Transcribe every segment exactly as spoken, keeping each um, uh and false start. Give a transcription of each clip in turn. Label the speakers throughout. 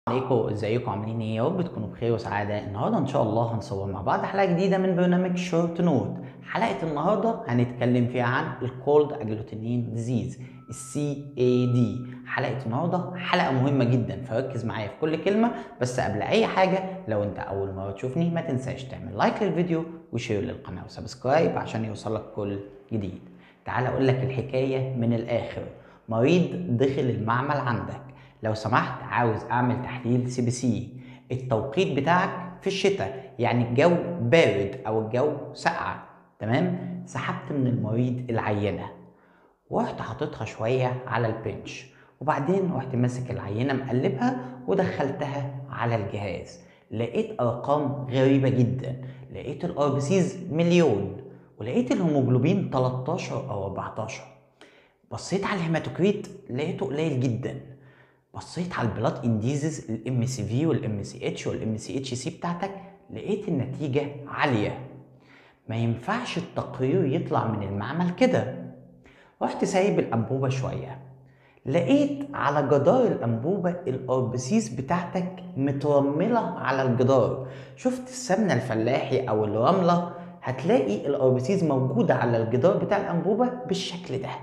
Speaker 1: عليكم، ازيكم عاملين ايه؟ يا رب تكونوا بخير وسعاده. النهارده ان شاء الله هنصور مع بعض حلقه جديده من برنامج شورت نوت. حلقه النهارده هنتكلم فيها عن الكولد اجلوتينين ديزيز، السي اي دي. حلقه النهارده حلقه مهمه جدا، فركز معايا في كل كلمه. بس قبل اي حاجه، لو انت اول مره تشوفني ما تنساش تعمل لايك للفيديو وشير للقناه وسبسكرايب عشان يوصلك كل جديد. تعال اقول لك الحكايه من الاخر. مريض دخل المعمل عندك، لو سمحت عاوز اعمل تحليل سي بي سي. التوقيت بتاعك في الشتاء، يعني الجو بارد او الجو ساقعه، تمام؟ سحبت من المريض العينه ورحت حاططها شويه على البنش، وبعدين رحت ماسك العينه مقلبها ودخلتها على الجهاز. لقيت ارقام غريبه جدا، لقيت الار بي سيز مليون، ولقيت الهيموجلوبين تلتاشر او اربعتاشر. بصيت على الهيماتوكريت لقيته قليل جدا. بصيت على البلاد انديزز، الام سي في والام سي اتش والام سي اتش سي بتاعتك، لقيت النتيجه عاليه. ما ينفعش التقرير يطلع من المعمل كده. رحت سايب الانبوبه شويه، لقيت على جدار الانبوبه الاربسيس بتاعتك مترمله على الجدار. شفت السمنه الفلاحي او الرمله؟ هتلاقي الاربسيس موجوده على الجدار بتاع الانبوبه بالشكل ده.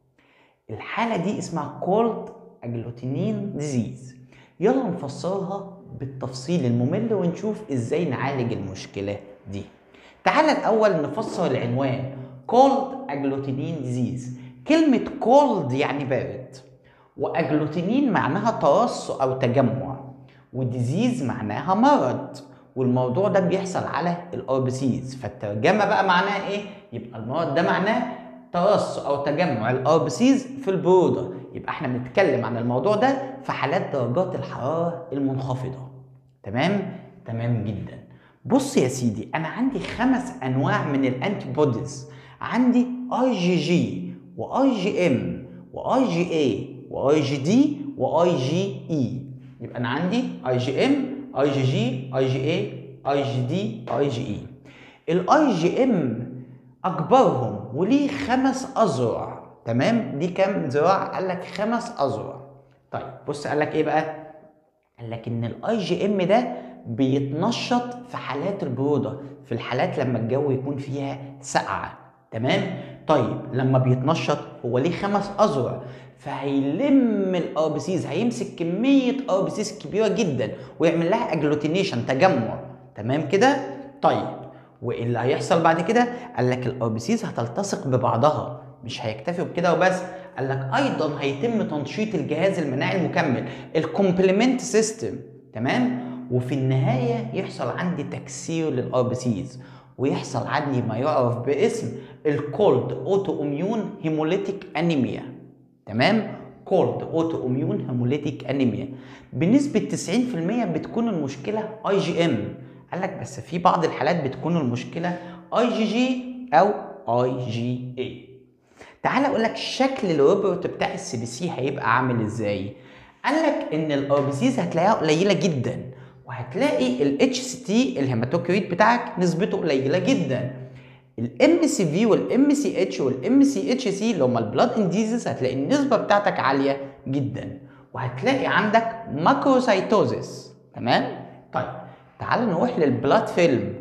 Speaker 1: الحاله دي اسمها كولد اجلوتينين ديزيز. يلا نفسرها بالتفصيل الممل ونشوف ازاي نعالج المشكله دي. تعال الاول نفسر العنوان كولد اجلوتينين ديزيز. كلمه كولد يعني بارد، واجلوتينين معناها ترص او تجمع، وديزيز معناها مرض، والموضوع ده بيحصل على الاربسيز. فالترجمه بقى معناها ايه؟ يبقى المرض ده معناه ترص او تجمع الاربسيز في البروده. يبقى احنا بنتكلم عن الموضوع ده في حالات درجات الحراره المنخفضه. تمام؟ تمام جدا. بص يا سيدي، انا عندي خمس انواع من الانتي بوديز. عندي اي جي جي واي جي ام واي جي اي واي جي دي واي جي اي. يبقى انا عندي اي جي ام، اي جي جي، اي جي اي، اي جي دي، اي جي اي. الاي جي ام اكبرهم وليه خمس اذرع. تمام؟ دي كام ذراع؟ قال لك خمس اذرع. طيب بص، قال لك ايه بقى؟ قال لك ان الاي جي ام ده بيتنشط في حالات البروده، في الحالات لما الجو يكون فيها ساقعه. تمام؟ طيب لما بيتنشط هو ليه خمس اذرع، فهيلم الاربسيز، هيمسك كميه اربسيز كبيره جدا ويعمل لها اجلوتينيشن، تجمع. تمام كده؟ طيب وايه اللي هيحصل بعد كده؟ قال لك الاربسيز هتلتصق ببعضها. مش هيكتفي بكده وبس، قال لك ايضا هيتم تنشيط الجهاز المناعي المكمل، الكومبلمنت سيستم. تمام؟ وفي النهايه يحصل عندي تكسير للاربسيز، ويحصل عندي ما يعرف باسم الكولد اوتو اميون هيموليتيك انيميا. تمام؟ كولد اوتو اميون هيموليتيك انيميا. بنسبه تسعين في المية بتكون المشكله اي جي ام. قال لك بس في بعض الحالات بتكون المشكله اي جي جي او اي جي اي. تعال اقول لك شكل الروبوت بتاع السي بي سي هيبقى عامل ازاي. قال لك ان الاربسيز هتلاقيها قليله جدا، وهتلاقي الاتش سي تي الهيماتوكريت بتاعك نسبته قليله جدا. الام سي في والام سي اتش والام سي اتش سي اللي هم البلاد انديزز هتلاقي النسبه بتاعتك عاليه جدا، وهتلاقي عندك ماكروسايتوزيس. تمام؟ طيب تعال نروح للبلاد فيلم.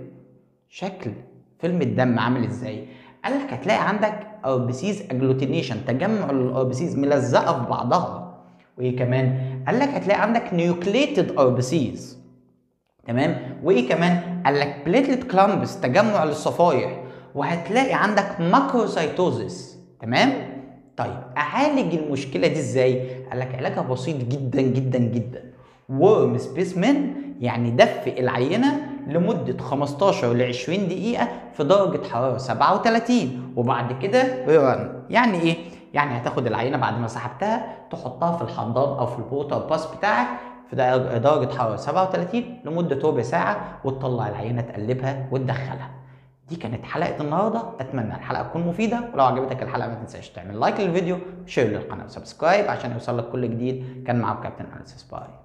Speaker 1: شكل فيلم الدم عامل ازاي؟ قال لك هتلاقي عندك اربسيز اجلوتينيشن، تجمع الاربسيز ملزقه في بعضها. وايه كمان؟ قال لك هتلاقي عندك نيوكليتد اربسيز. تمام؟ وايه كمان؟ قال لك بليتلت كلامبس، تجمع للصفائح. وهتلاقي عندك ماكروسايتوزيس. تمام؟ طيب اعالج المشكله دي ازاي؟ قال لك علاجها بسيط جدا جدا جدا. ورم سبيسمن، يعني دفئ العينه لمده خمستاشر ل عشرين دقيقه في درجه حراره سبعة وتلاتين، وبعد كده رن. يعني ايه؟ يعني هتاخد العينه بعد ما سحبتها تحطها في الحضان او في البوتر باس بتاعك في درجه حراره سبعة وتلاتين لمده ربع ساعه، وتطلع العينه تقلبها وتدخلها. دي كانت حلقه النهارده، اتمنى الحلقه تكون مفيده، ولو عجبتك الحلقه ما تنساش تعمل لايك للفيديو، شير للقناه وسبسكرايب عشان يوصلك كل جديد. كان معاكم كابتن اناليسيس. باي.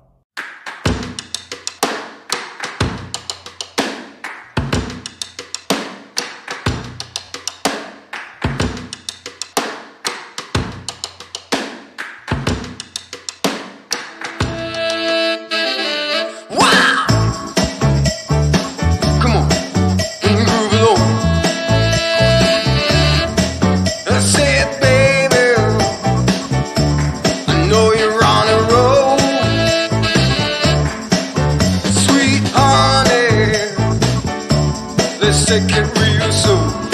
Speaker 2: let's take it real soon.